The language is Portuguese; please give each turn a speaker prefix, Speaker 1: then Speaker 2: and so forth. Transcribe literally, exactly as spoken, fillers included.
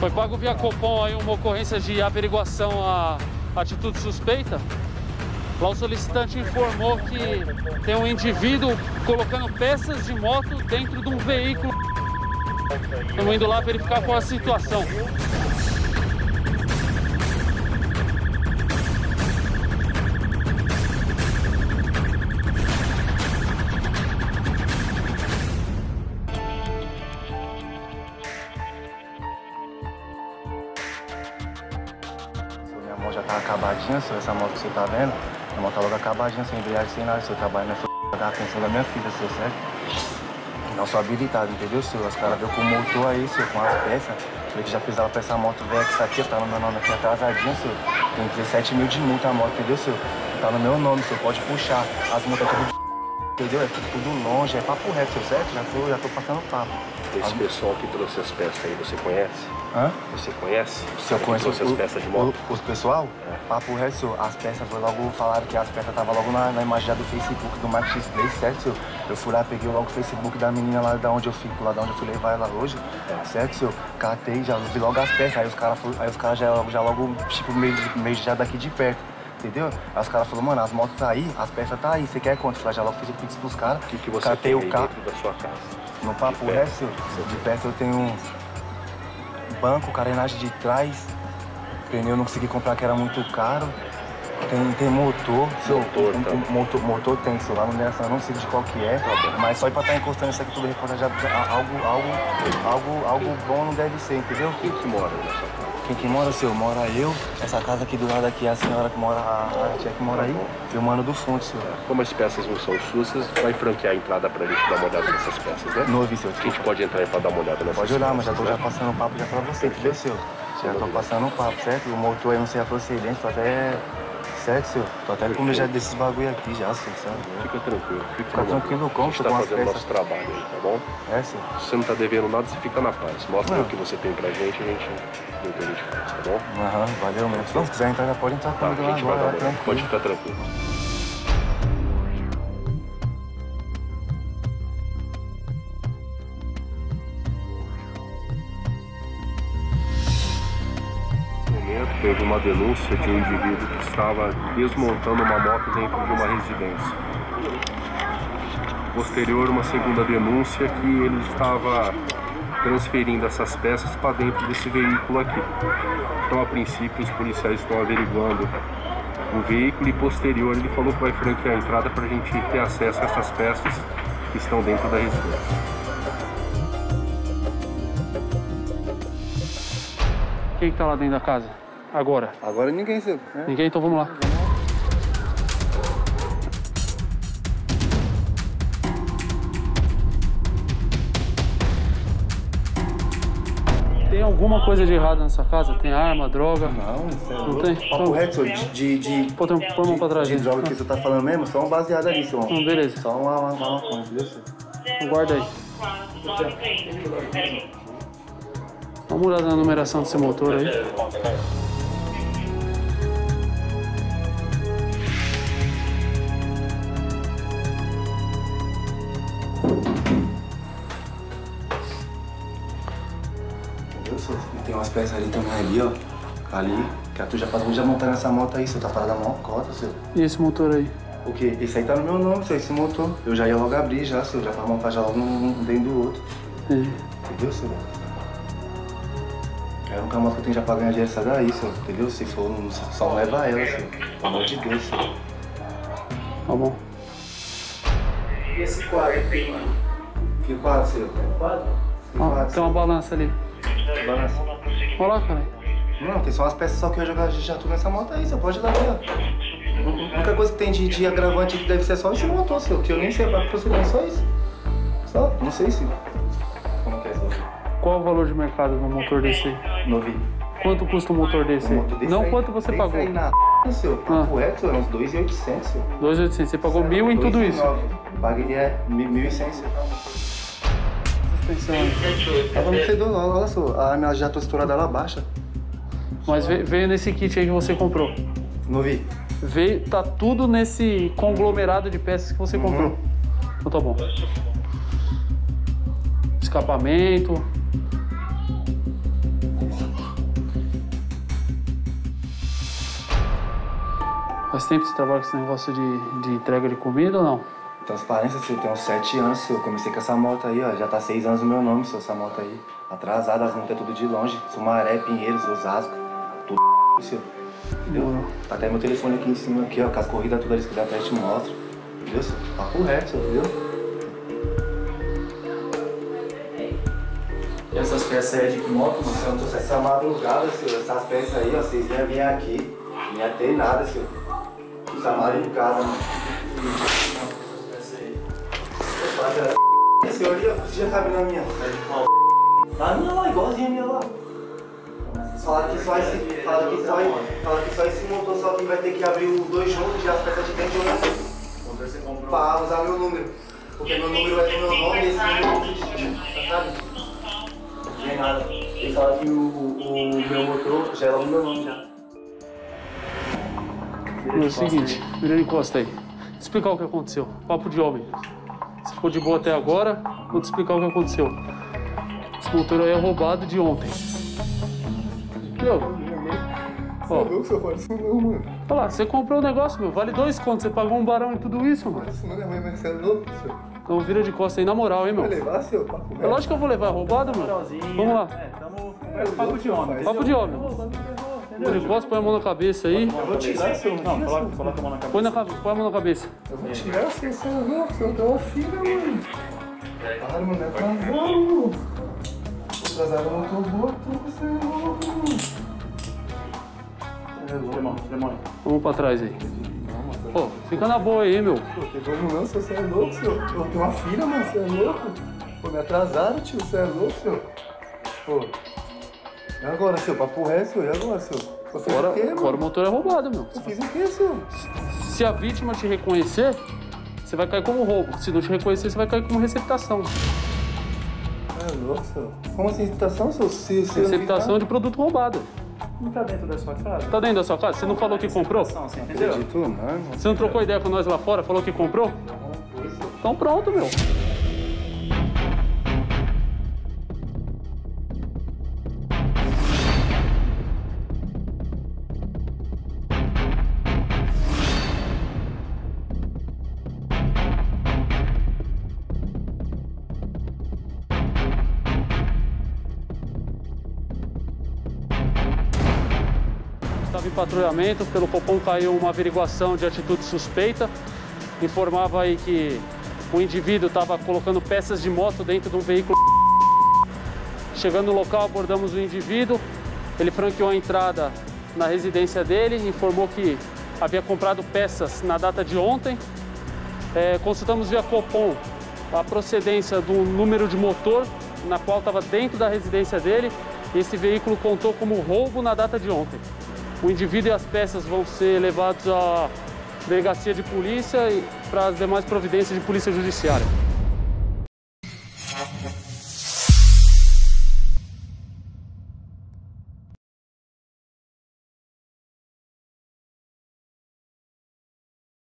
Speaker 1: Foi pago via Copom aí uma ocorrência de averiguação a atitude suspeita. Lá o solicitante informou que tem um indivíduo colocando peças de moto dentro de um veículo. Estamos indo lá verificar qual é a situação.
Speaker 2: Minha moto já tá acabadinha, senhor, essa moto que você tá vendo. Minha moto tá logo acabadinha, sem embreagem, sem nada, senhor. Trabalho nessa p... da atenção da minha filha, senhor, certo? Não sou habilitado, entendeu, senhor? Os caras veio com o motor aí, senhor, com as peças. Falei que já precisava pra essa moto velha que tá aqui, tá no meu nome aqui atrasadinha, senhor. Tem dezessete mil de multa a moto, entendeu, senhor? Tá no meu nome, senhor, pode puxar. As multas tudo de... entendeu? É tudo, tudo longe, é papo reto, senhor, certo? Já tô, já tô passando papo.
Speaker 3: Esse as... pessoal que trouxe as peças aí, você conhece?
Speaker 2: Hã?
Speaker 3: Você conhece?
Speaker 2: Você conhece
Speaker 3: as peças de moto?
Speaker 2: O, os pessoal? É. Papo reto, senhor. As peças foi logo, falaram que as peças estavam logo na, na imagem do Facebook do Mark X Play, certo, senhor? Eu fui lá, peguei logo o Facebook da menina lá da onde eu fico, lá da onde eu fui levar ela hoje, é. Certo, senhor? Catei, já vi logo as peças, aí os caras cara já, já logo, tipo, meio, meio já daqui de perto. Entendeu? Aí os caras falaram, mano, as motos tá aí, as peças tá aí, você quer quanto? Eu já logo fiz o pix pros caras.
Speaker 3: O que, que você
Speaker 2: catei
Speaker 3: tem
Speaker 2: o carro
Speaker 3: dentro da sua casa?
Speaker 2: No papo reto, senhor. De peça eu tenho um banco, carenagem de trás, pneu não consegui comprar que era muito caro. Tem, tem motor, seu,
Speaker 3: motor,
Speaker 2: um,
Speaker 3: tá.
Speaker 2: um, motor, motor tem, seu, lá no direção, não sei de qual que é, tá, mas só pra estar encostando isso aqui tudo reportado, já, já, algo, algo, algo, algo bom não deve ser, entendeu?
Speaker 3: Quem que mora nessa casa?
Speaker 2: Quem que mora, seu? Mora eu, essa casa aqui do lado aqui é a senhora que mora, a, a tia que mora aí, e o mano do fundo, seu.
Speaker 3: Como as peças não são suas, você vai franquear a entrada pra gente dar uma olhada nessas peças, né?
Speaker 2: Não ouvi, seu.
Speaker 3: A gente pode entrar aí pra dar uma olhada nessas peças.
Speaker 2: Pode olhar, mas já tô
Speaker 3: né?
Speaker 2: já passando o papo já pra você, entendeu, seu? Já tô passando o papo, certo? O motor aí não sei a procedência, tô até... Certo, senhor? Tô até com já desses bagulho aqui já, senhor, sabe?
Speaker 3: Fica tranquilo. Fica,
Speaker 2: fica tranquilo como?
Speaker 3: A gente tá fazendo o nosso trabalho aí, tá bom?
Speaker 2: É, senhor.
Speaker 3: Se você não tá devendo nada, você fica na paz. Mostra o que você tem pra gente, a gente vê o que a gente faz, tá bom?
Speaker 2: Aham, valeu mesmo. Se não quiser entrar, já pode entrar comigo
Speaker 3: tá,
Speaker 2: lá agora,
Speaker 3: é tranquilo. Pode ficar tranquilo. Teve uma denúncia de um indivíduo que estava desmontando uma moto dentro de uma residência. Posterior, uma segunda denúncia que ele estava transferindo essas peças para dentro desse veículo aqui. Então, a princípio, os policiais estão averiguando o veículo e posterior ele falou que vai franquear a entrada para a gente ter acesso a essas peças que estão dentro da residência.
Speaker 1: Quem que tá lá dentro da casa? Agora?
Speaker 2: Agora ninguém, seu.
Speaker 1: Né? Ninguém? Então vamos lá. Tem alguma coisa de errado nessa casa? Tem arma, droga?
Speaker 2: Não, isso é
Speaker 1: não tem.
Speaker 2: Papo reto, senhor. De, de, de,
Speaker 1: Pô, tem um pulmão pra trás.
Speaker 2: De droga que você tá falando mesmo, só um baseado ali, senhor.
Speaker 1: Hum, beleza.
Speaker 2: Só uma, uma, uma coisa, viu, senhor?
Speaker 1: Guarda aí. Dá uma olhada na numeração desse motor aí.
Speaker 2: E tem umas peças ali também ali, ó. Ali, que a tu já passou já montando essa moto aí, senhor. Tá parada a maior cota, senhor.
Speaker 1: E esse motor aí?
Speaker 2: O quê? Esse aí tá no meu nome, senhor, esse motor. Eu já ia logo abrir já, senhor. Já pra montar já logo um dentro do outro.
Speaker 1: Entendi.
Speaker 2: Entendeu, senhor? É a única moto que eu tenho já pra ganhar dinheiro essa daí, senhor. Entendeu? Se for, só não leva ela, senhor. Pelo amor de Deus, senhor.
Speaker 1: Tá bom.
Speaker 4: E esse quadro aqui?
Speaker 2: Que quadro, senhor?
Speaker 4: Quadro?
Speaker 2: Que
Speaker 1: Ó,
Speaker 2: quadro,
Speaker 1: tem uma balança ali.
Speaker 2: balança.
Speaker 1: Olha lá, cara.
Speaker 2: Não, tem só umas peças só que eu jogar já tudo nessa moto aí, você pode ir lá ver, ó. A única coisa que tem de, de agravante que deve ser só esse motor, seu, que eu nem sei pra proceder, só isso. Só, não sei se. Como que é isso?
Speaker 1: Qual o valor de mercado do motor desse aí?
Speaker 2: Novinho.
Speaker 1: Quanto custa o motor desse aí?
Speaker 2: motor desse
Speaker 1: Não
Speaker 2: aí,
Speaker 1: quanto você
Speaker 2: desse
Speaker 1: pagou.
Speaker 2: Aí na seu, papo reto, é uns dois mil e oitocentos, seu.
Speaker 1: dois mil e oitocentos. Você pagou mil em tudo isso?
Speaker 2: Paguei é mil e cem, seu.
Speaker 1: Suspensão aí.
Speaker 2: Tava no fedor, olha só, a minha jato estourada ela baixa.
Speaker 1: Mas veio nesse kit aí que você comprou.
Speaker 2: Novinho.
Speaker 1: Veio, tá tudo nesse conglomerado de peças que você
Speaker 2: Uhum.
Speaker 1: comprou. Então tá bom. Escapamento. Faz tempo que você trabalha com esse negócio de, de entrega de comida ou não?
Speaker 2: Transparência, senhor, tem uns sete anos, senhor. Comecei com essa moto aí, ó. Já tá seis anos no meu nome, senhor, essa moto aí. Atrasada, as motos é tudo de longe. Sumaré, Pinheiros, Osasco, tudo, senhor. Entendeu? Tá até meu telefone aqui em cima, aqui, ó, com as corridas tudo ali, se quiser até te mostro. Entendeu, senhor? Papo reto, senhor, viu? E essas peças aí é de que moto, mano? Eu não tô essa madrugada, senhor. Essas peças aí, ó, vocês iam vir aqui. Não ia ter nada, senhor. Essa madrugada, mano. Esse ali, ó, você já cabe na minha. Na minha lá, igualzinha a minha lá. Fala que só esse. Fala que só, fala que só esse motor só que vai ter que abrir os dois juntos e as peças de dentro, né? Pra usar meu número. Porque meu número é do meu nome e esse número não existe, sabe? Não tem nada. Ele fala que o, o meu motor já é o meu nome já.
Speaker 1: É o seguinte, vira de costa aí. Explicar o que aconteceu. Papo de homem. Você ficou de boa até agora, vou te explicar o que aconteceu. Esse motor aí é roubado de ontem. Viu? Ó.
Speaker 2: Você senhor, fala isso não, mano.
Speaker 1: Olha lá, você comprou o negócio, meu. Vale dois contos. Você pagou um barão e tudo isso, mano.
Speaker 2: Isso não é ruim, mas você é louco, senhor.
Speaker 1: Então vira de costa aí, na moral, hein, meu.
Speaker 2: Vai levar, senhor? Papo
Speaker 1: É lógico que eu vou levar. É roubado, mano. Vamos lá.
Speaker 5: É, tamo... É papo de homem.
Speaker 1: Papo de homem. Vira de costa, põe a mão na cabeça aí.
Speaker 2: Eu vou tirar, senhor.
Speaker 5: Não, coloca, coloca a mão na cabeça.
Speaker 1: Põe, na, põe a mão na cabeça.
Speaker 2: Eu vou tirar, senhor. Você é louco, senhor. Tem uma filha, mano. Para, mano. É atrasado, mano. Atrasado, eu não tô boa, você é louco, mano.
Speaker 5: Tira a mão, tira a mão aí.
Speaker 1: Vamos pra trás aí. Pô, fica na boa aí, meu.
Speaker 2: Pô, tem como não, senhor, você é louco, senhor. Eu tenho uma filha, mano, você é louco. Pô, me atrasaram, tio, você é louco, senhor. Pô, e agora, senhor? Papo reto, senhor, e agora, senhor? Eu fiz
Speaker 1: Fora,
Speaker 2: o quê, mano?
Speaker 1: fora o motor é roubado, meu.
Speaker 2: Eu fiz o quê, senhor?
Speaker 1: Se a vítima te reconhecer, você vai cair como roubo. Se não te reconhecer, você vai cair como receptação.
Speaker 2: É louco, senhor. Como assim, receptação, senhor? Se, se
Speaker 1: Receptação de produto roubado.
Speaker 5: Não tá dentro da sua casa?
Speaker 1: Tá dentro da sua casa? Você não falou que comprou?
Speaker 5: Não, você entendeu?
Speaker 2: acredito, mano.
Speaker 1: Você não trocou ideia com nós lá fora? Falou que comprou? Então pronto, meu. Estava em patrulhamento, pelo Copom caiu uma averiguação de atitude suspeita. Informava aí que o indivíduo estava colocando peças de moto dentro de um veículo. Chegando no local, abordamos o indivíduo. Ele franqueou a entrada na residência dele, informou que havia comprado peças na data de ontem. É, consultamos via Copom a procedência do número de motor, na qual estava dentro da residência dele. Esse veículo contou como roubo na data de ontem. O indivíduo e as peças vão ser levados à delegacia de polícia e para as demais providências de polícia judiciária.